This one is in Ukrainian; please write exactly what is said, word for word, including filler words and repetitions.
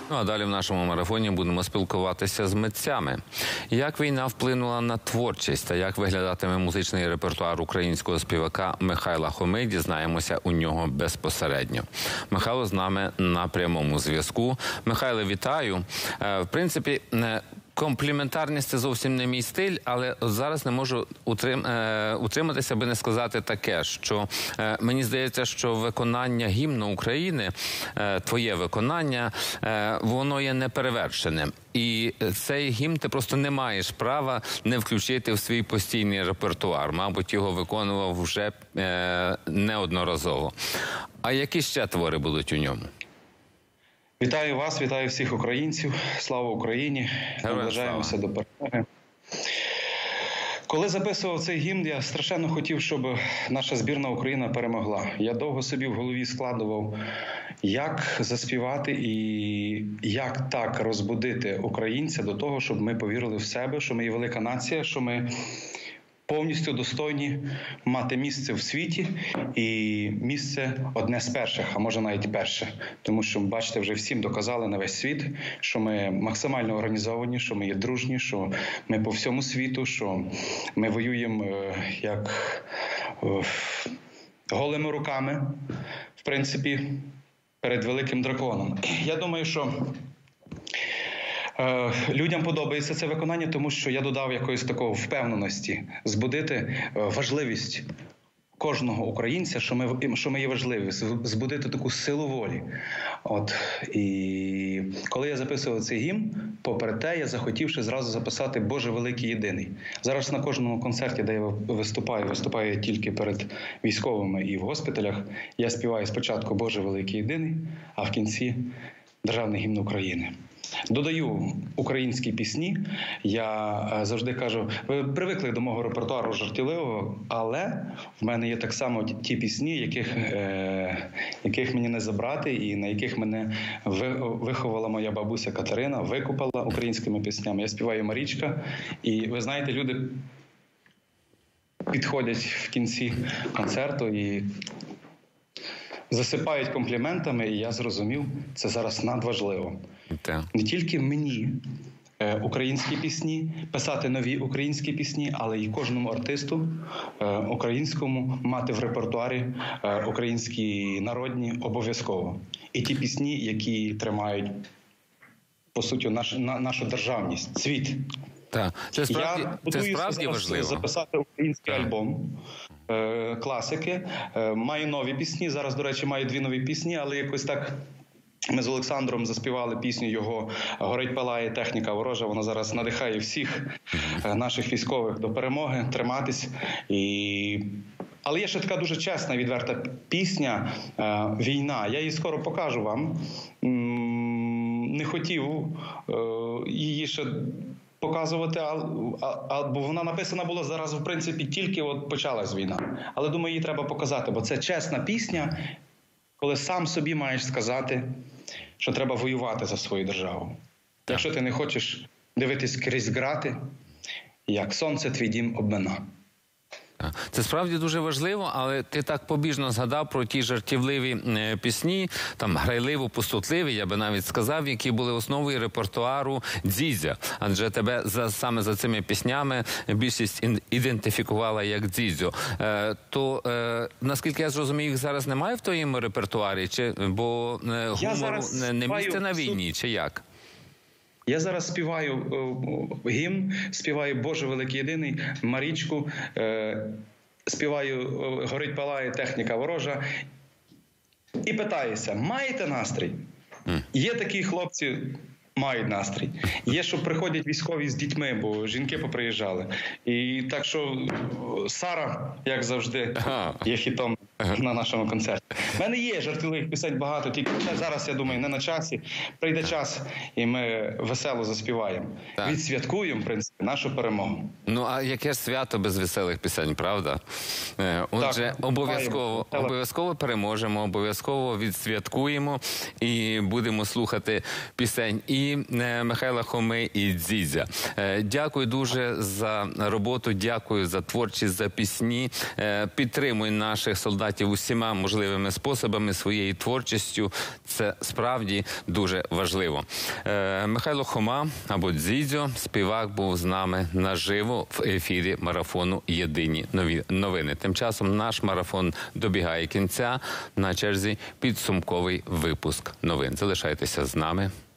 Ну, а далі в нашому марафоні будемо спілкуватися з митцями. Як війна вплинула на творчість та як виглядатиме музичний репертуар українського співака Михайла Хоми, дізнаємося у нього безпосередньо. Михайло з нами на прямому зв'язку. Михайле, вітаю. В принципі, компліментарність – це зовсім не мій стиль, але зараз не можу утрим, е, утриматися, аби не сказати таке, що е, мені здається, що виконання гімну України, е, твоє виконання, е, воно є неперевершеним. І цей гімн ти просто не маєш права не включити в свій постійний репертуар. Мабуть, його виконував вже е, неодноразово. А які ще твори будуть у ньому? Вітаю вас, вітаю всіх українців. Слава Україні! Наближаємося до перемоги. Коли записував цей гімн, я страшенно хотів, щоб наша збірна Україна перемогла. Я довго собі в голові складував, як заспівати і як так розбудити українця до того, щоб ми повірили в себе, що ми є велика нація, що ми повністю достойні мати місце в світі і місце одне з перших, а може навіть перше. Тому що, бачите, вже всім доказали на весь світ, що ми максимально організовані, що ми є дружні, що ми по всьому світу, що ми воюємо як голими руками, в принципі, перед великим драконом. Я думаю, що людям подобається це виконання, тому що я додав якоїсь такої впевненості, збудити важливість кожного українця, що ми, що ми є важливі, збудити таку силу волі. От. І коли я записував цей гімн, попри те, я захотівши зразу записати «Боже великий єдиний». Зараз на кожному концерті, де я виступаю, виступаю тільки перед військовими і в госпіталях, я співаю спочатку «Боже великий єдиний», а в кінці Державний гімн України. Додаю українські пісні. Я завжди кажу, ви привикли до мого репертуару жартівливого, але в мене є так само ті пісні, яких, е, яких мені не забрати і на яких мене виховала моя бабуся Катерина, викупала українськими піснями. Я співаю «Марічка», і ви знаєте, люди підходять в кінці концерту і засипають компліментами, і я зрозумів, це зараз надважливо. Так. Не тільки мені е, українські пісні, писати нові українські пісні, але й кожному артисту е, українському мати в репертуарі е, українські народні обов'язково. І ті пісні, які тримають, по суті, наш, на, нашу державність, світ. Так. Це справді, я це справді важливо. Записати український так. альбом е, класики. Е, маю нові пісні. Зараз, до речі, маю дві нові пісні, але якось так ми з Олександром заспівали пісню його «Горить палає техніка ворожа». Вона зараз надихає всіх е, наших військових до перемоги, триматись. І... Але є ще така дуже чесна, відверта пісня е, «Війна». Я її скоро покажу вам. Не хотів е, її ще показувати, а, а, а, бо вона написана була зараз, в принципі, тільки от почалась війна. Але, думаю, її треба показати, бо це чесна пісня, коли сам собі маєш сказати, що треба воювати за свою державу. Так. Якщо ти не хочеш дивитись крізь грати, як сонце твій дім обмина. Це справді дуже важливо, але ти так побіжно згадав про ті жартівливі е, пісні, там грайливо-пустотливі, я би навіть сказав, які були основою репертуару Дзідзя. Адже тебе за, саме за цими піснями більшість ідентифікувала як Дзідзю. Е, то, е, наскільки я зрозумів, їх зараз немає в твоєму репертуарі? Чи, бо е, гумору не, не місце на війні, чи як? Я зараз співаю е, гімн, співаю «Боже великий єдиний», «Марічку», е, співаю е, «Горить палає техніка ворожа» і питаюся, маєте настрій? Mm. Є такі хлопці, мають настрій. Є, що приходять військові з дітьми, бо жінки поприїжджали. І так що Сара, як завжди, є хітом на нашому концерті. У мене є жартівливих пісень багато, тільки зараз, я думаю, не на часі. Прийде час, і ми весело заспіваємо. Так. Відсвяткуємо, в принципі, нашу перемогу. Ну, а яке ж свято без веселих пісень, правда? Отже, обов'язково, обов'язково переможемо, обов'язково відсвяткуємо і будемо слухати пісень і Михайла Хоми, і Дзідзя. Дякую дуже за роботу, дякую за творчість, за пісні. Підтримуй наших солдатів донатів усіма можливими способами, своєю творчістю. Це справді дуже важливо. Е, Михайло Хома, або Дзідзьо, співак, був з нами наживо в ефірі марафону «Єдині нові новини». Тим часом наш марафон добігає кінця. На черзі підсумковий випуск новин. Залишайтеся з нами.